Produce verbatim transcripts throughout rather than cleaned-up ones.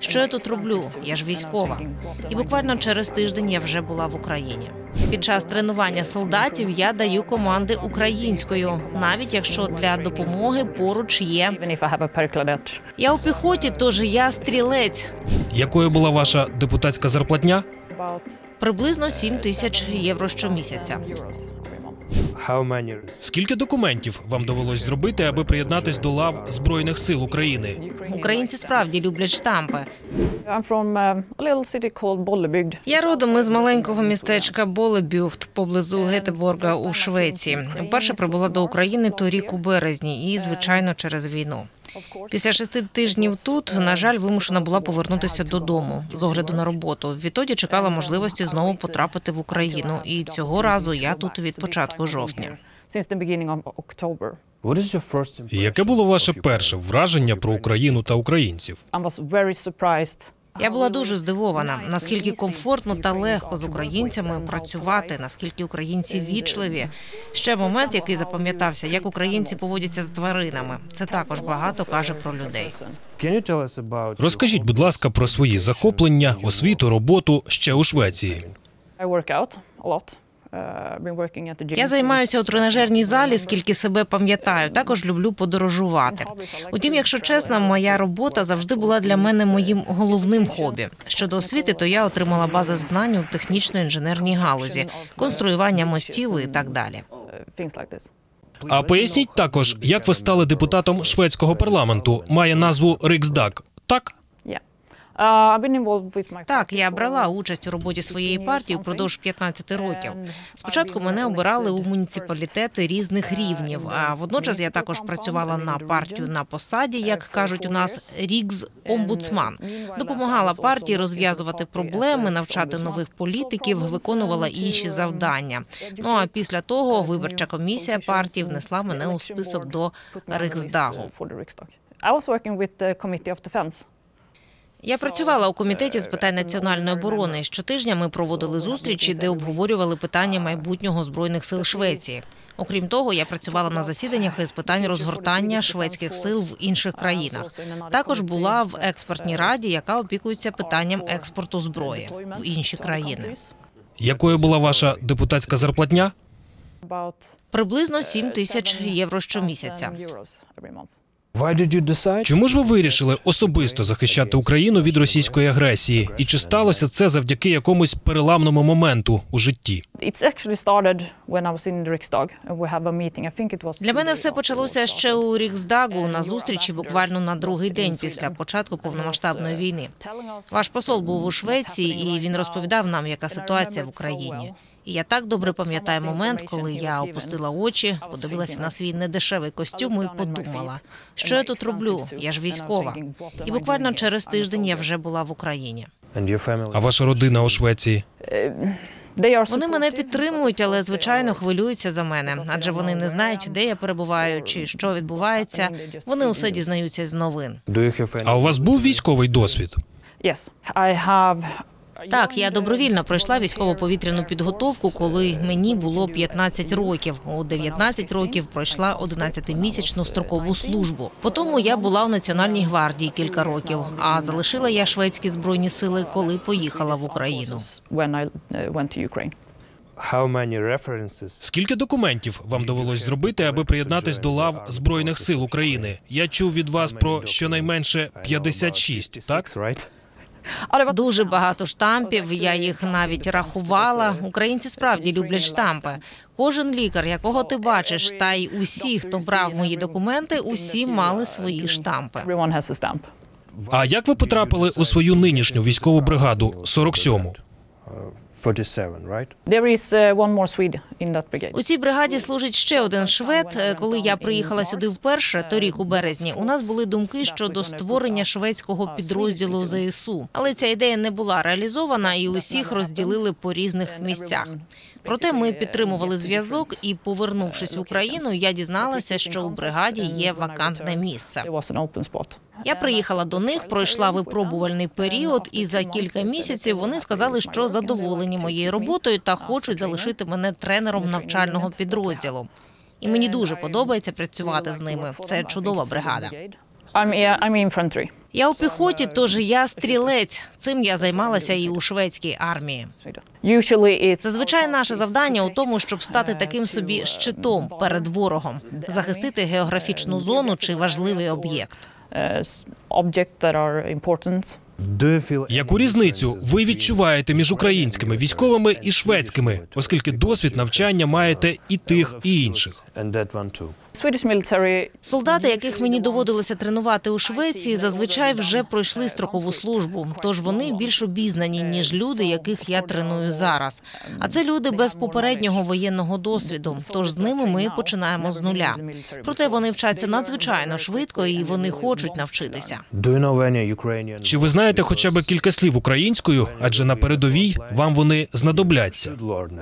Що я тут роблю? Я ж військова. І буквально через тиждень я вже була в Україні. Під час тренування солдатів я даю команди українською, навіть якщо для допомоги поруч є. Я у піхоті, тож я стрілець. Якою була ваша депутатська зарплатня? Приблизно сім тисяч євро щомісяця. Скільки документів вам довелось зробити, аби приєднатись до лав Збройних сил України? Українці справді люблять штампи. Я родом із маленького містечка Болебюхт поблизу Гетеборга у Швеції. Вперше прибула до України торік у березні і, звичайно, через війну. Після шести тижнів тут, на жаль, вимушена була повернутися додому з огляду на роботу. Відтоді чекала можливості знову потрапити в Україну. І цього разу я тут від початку жовтня. Яке було ваше перше враження про Україну та українців? Я була дуже здивована, наскільки комфортно та легко з українцями працювати, наскільки українці вічливі. Ще момент, який запам'ятався, як українці поводяться з тваринами. Це також багато каже про людей. Розкажіть, будь ласка, про свої захоплення, освіту, роботу ще у Швеції. Я займаюся у тренажерній залі, скільки себе пам'ятаю. Також люблю подорожувати. Утім, якщо чесно, моя робота завжди була для мене моїм головним хобі. Щодо освіти, то я отримала бази знань у технічно-інженерній галузі, конструювання мостів і так далі. А поясніть також, як ви стали депутатом шведського парламенту. Має назву Риксдаг, так? Так, я брала участь у роботі своєї партії впродовж п'ятнадцяти років. Спочатку мене обирали у муніципалітети різних рівнів, а водночас я також працювала на партію на посаді, як кажуть у нас, рікс-омбудсман. Допомагала партії розв'язувати проблеми, навчати нових політиків, виконувала інші завдання. Ну а після того виборча комісія партії внесла мене у список до Риксдагу. Я працювала у комітеті з питань національної оборони. Щотижня ми проводили зустрічі, де обговорювали питання майбутнього Збройних сил Швеції. Окрім того, я працювала на засіданнях із питань розгортання шведських сил в інших країнах. Також була в експертній раді, яка опікується питанням експорту зброї в інші країни. Якою була ваша депутатська зарплатня? Приблизно сім тисяч євро щомісяця. Чому ж ви вирішили особисто захищати Україну від російської агресії? І чи сталося це завдяки якомусь переламному моменту у житті? Для мене все почалося ще у Риксдагу на зустрічі буквально на другий день після початку повномасштабної війни. Ваш посол був у Швеції, і він розповідав нам, яка ситуація в Україні. І я так добре пам'ятаю момент, коли я опустила очі, подивилася на свій недешевий костюм і подумала, що я тут роблю, я ж військова. І буквально через тиждень я вже була в Україні. А ваша родина у Швеції? Вони мене підтримують, але, звичайно, хвилюються за мене, адже вони не знають, де я перебуваю чи що відбувається. Вони усе дізнаються з новин. А у вас був військовий досвід? Так, я добровільно пройшла військово-повітряну підготовку, коли мені було п'ятнадцять років. У дев'ятнадцять років пройшла одинадцятимісячну строкову службу. Потім я була у Національній гвардії кілька років, а залишила я шведські збройні сили, коли поїхала в Україну. Скільки документів вам довелось зробити, аби приєднатись до лав Збройних сил України? Я чув від вас про щонайменше п'ятдесят шість, так? Дуже багато штампів, я їх навіть рахувала. Українці справді люблять штампи. Кожен лікар, якого ти бачиш, та й усі, хто брав мої документи, усі мали свої штампи. А як ви потрапили у свою нинішню військову бригаду, сорок сьому? У цій бригаді служить ще один швед. Коли я приїхала сюди вперше, торік у березні, у нас були думки щодо створення шведського підрозділу зе ес у. Але ця ідея не була реалізована і усіх розділили по різних місцях. Проте ми підтримували зв'язок і, повернувшись в Україну, я дізналася, що у бригаді є вакантне місце. Я приїхала до них, пройшла випробувальний період, і за кілька місяців вони сказали, що задоволені моєю роботою та хочуть залишити мене тренером навчального підрозділу. І мені дуже подобається працювати з ними. Це чудова бригада. Я у піхоті, тож я стрілець. Цим я займалася і у шведській армії. Зазвичай наше завдання у тому, щоб стати таким собі щитом перед ворогом, захистити географічну зону чи важливий об'єкт. Яку різницю ви відчуваєте між українськими військовими і шведськими, оскільки досвід навчання маєте і тих, і інших? Солдати, яких мені доводилося тренувати у Швеції, зазвичай вже пройшли строкову службу, тож вони більш обізнані, ніж люди, яких я треную зараз. А це люди без попереднього воєнного досвіду, тож з ними ми починаємо з нуля. Проте вони вчаться надзвичайно швидко і вони хочуть навчитися. Чи ви знаєте хоча б кілька слів українською, адже на передовій вам вони знадобляться?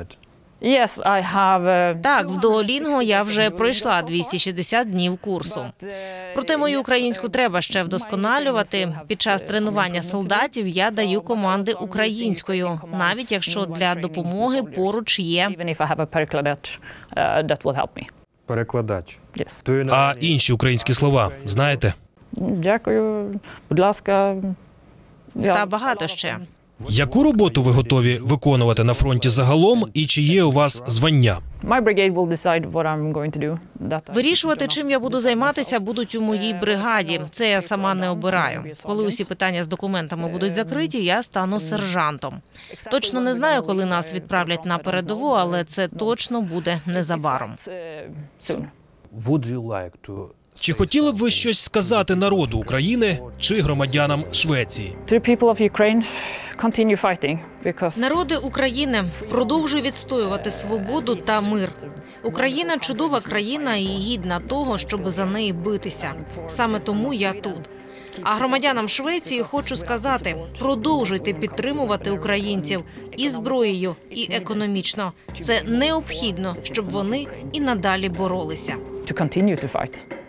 Так, в Duolingo я вже пройшла двісті шістдесят днів курсу. Проте мою українську треба ще вдосконалювати. Під час тренування солдатів я даю команди українською, навіть якщо для допомоги поруч є. Перекладач. А інші українські слова знаєте? Дякую, будь ласка. Та багато ще. Яку роботу ви готові виконувати на фронті загалом і чи є у вас звання? Вирішувати, чим я буду займатися, будуть у моїй бригаді. Це я сама не обираю. Коли усі питання з документами будуть закриті, я стану сержантом. Точно не знаю, коли нас відправлять на передову, але це точно буде незабаром. Чи хотіли б ви щось сказати народу України чи громадянам Швеції? Народи України, продовжуй відстоювати свободу та мир. Україна – чудова країна і гідна того, щоб за неї битися. Саме тому я тут. А громадянам Швеції хочу сказати, продовжуйте підтримувати українців і зброєю, і економічно. Це необхідно, щоб вони і надалі боролися. To continue to fight.